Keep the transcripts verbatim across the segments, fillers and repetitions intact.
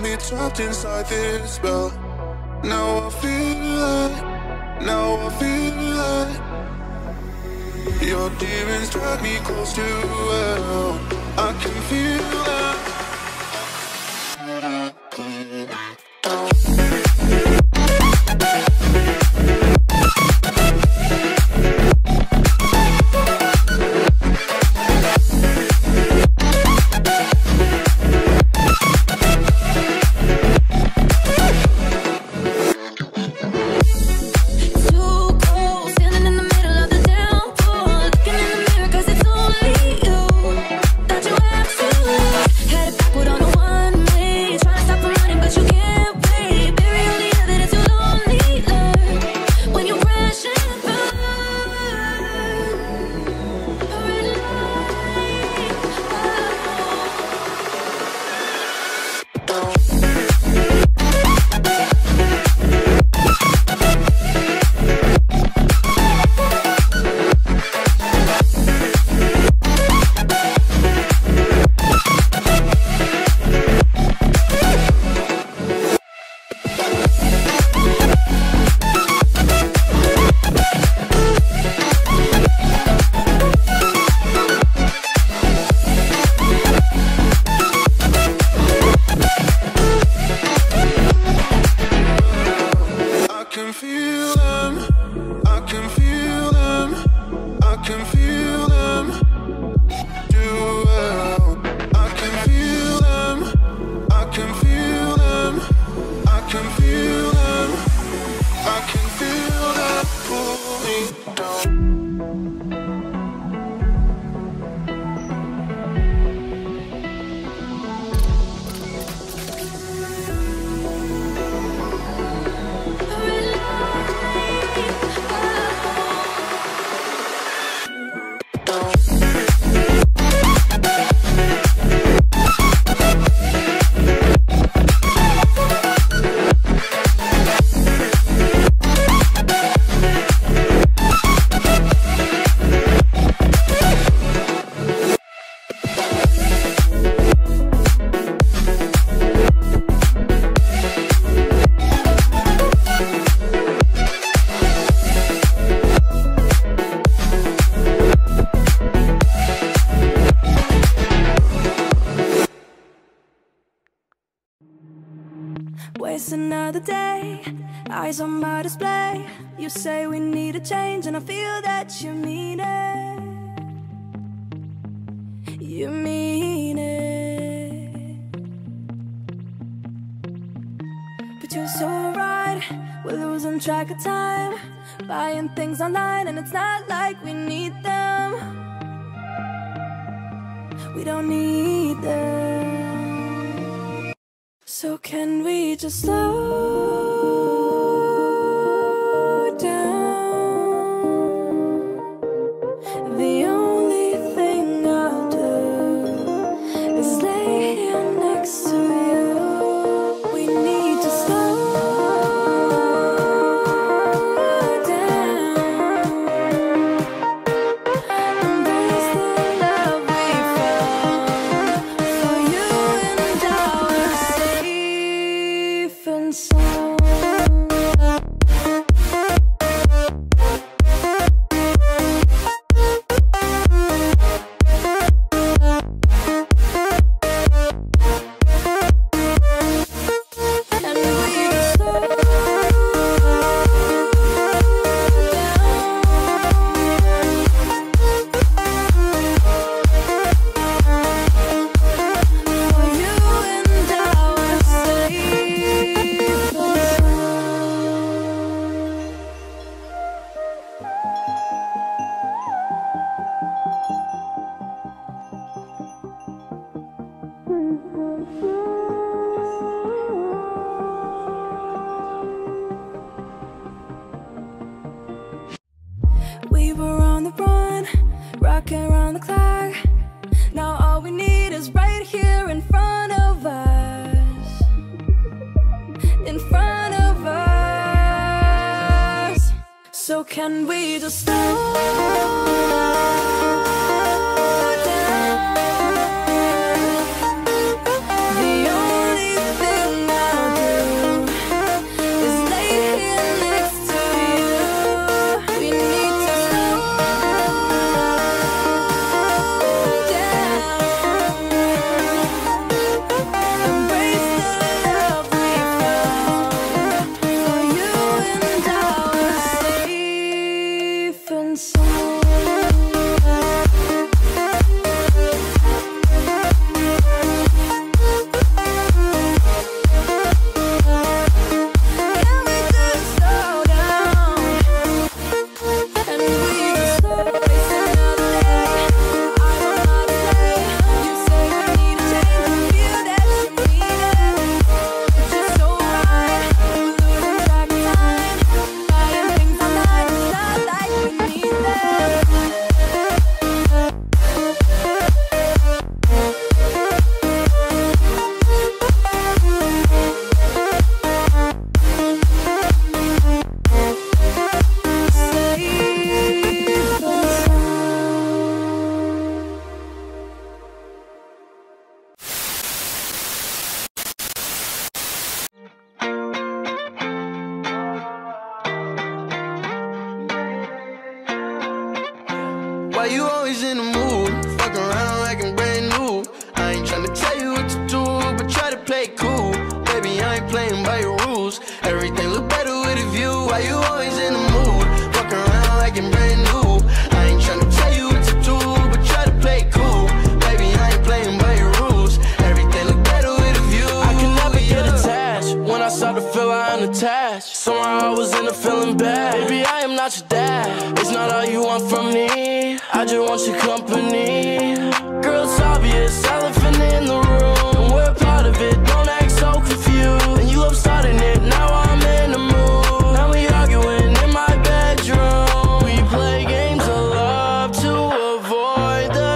me trapped inside this spell. Now I feel like, now I feel like your demons drag me close to hell. I can feel that. Waste another day, eyes on my display. You say we need a change, and I feel that you mean it. You mean it. But you're so right, we're losing track of time, buying things online, and it's not like we need them. We don't need them. So can we just slow down? The only thing I'll do is lay here next to you. We need to slow down. Embrace the love we found. For you and I were safe and sound. And we just slow down. For you and I were safe and we were on the run, rocking around the clock. Now all we need is right here in front of us. In front of us. So can we just slow down? The only thing Why you always in the mood? Fuck around like I'm brand new. I ain't tryna tell you what to do, but try to play it cool. Baby, I ain't playing by your rules. Everything look better with a view. Why you always in the mood? Fuck around like I'm brand new. I ain't tryna tell you what to do, but try to play it cool. Baby, I ain't playing by your rules. Everything look better with a view. I can never yeah. get attached. When I start to feel I unattached, somehow I was in a feeling bad. Baby, I am not your dad. It's not all you want from me. I just want your company. Girl, it's obvious, elephant in the room, and we're part of it. Don't act so confused. And you love starting it. Now I'm in the mood. Now we arguing in my bedroom. We play games of love to avoid the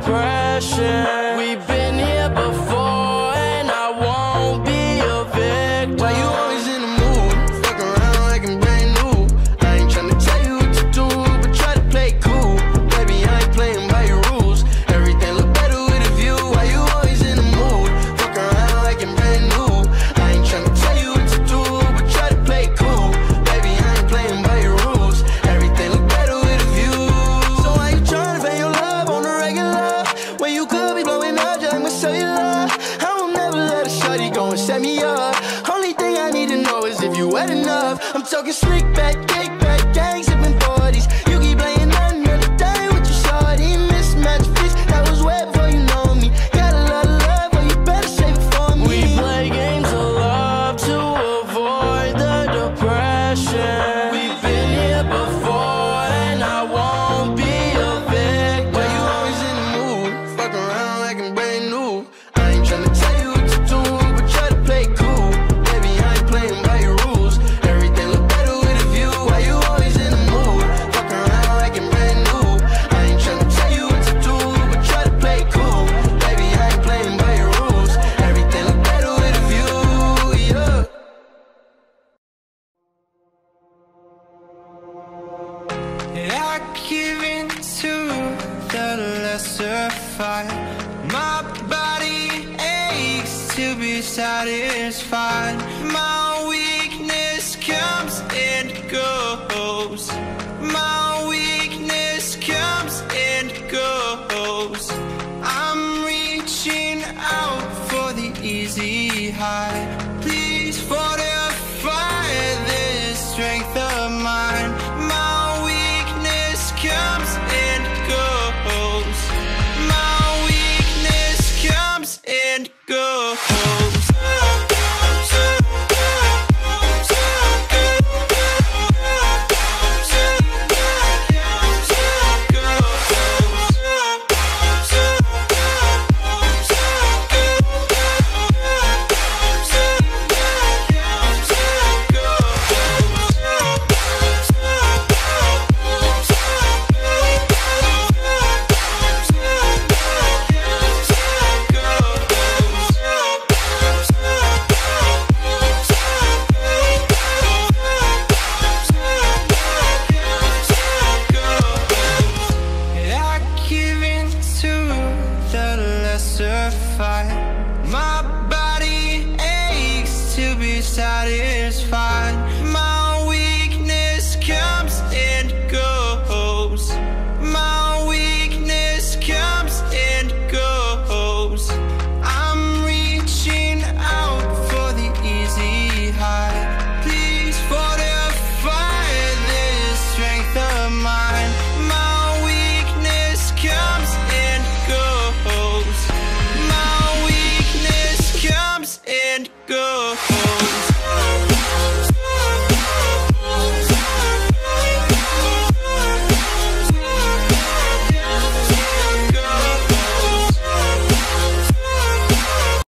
depression. We've been here before, and I won't be a victim. Why you always in the mood? Fuck around like I'm brand new. I ain't tryna tell you what to do, but try to play it cool. Baby, I ain't playing by your rules. Everything look better with a view. Why you always in the mood? Fuck around like I'm brand new. I ain't tryna tell you what to do, but try to play it cool. Baby, I ain't playing by your rules. Everything look better with a view. So why you tryna fake your love on the regular, when you could be blowing up just like my cellular? I will never let a shawty go and set me up. Only thing I need to know is if you wet enough. I'm talking slick back, kick back, gang sipping forties. You keep playing another day with your shawty. Mismatch fish, that was wet before you know me. Got a lot of love, but you better save it for me. We play games of love to avoid the depression. We've been here before, and I won't be a victim. Why you always in the mood? Fuck around like I'm brand new. I ain't tryna tell you what to do, but try to play it cool. Baby, I ain't playing by your rules. Everything look better with a view. Why you always in the mood? Fuck around like I'm brand new. I ain't tryna tell you what to do, but try to play it cool. Baby, I ain't playing by your rules. Everything look better with a view, yeah. I give in to the lesser fight. My body aches to be satisfied. My weakness comes and goes. My weakness comes and goes. I'm reaching out for the easy high. Please fortify this strength of mine. My weakness comes and goes. My weakness comes and goes. Fight. My body aches to be satisfied.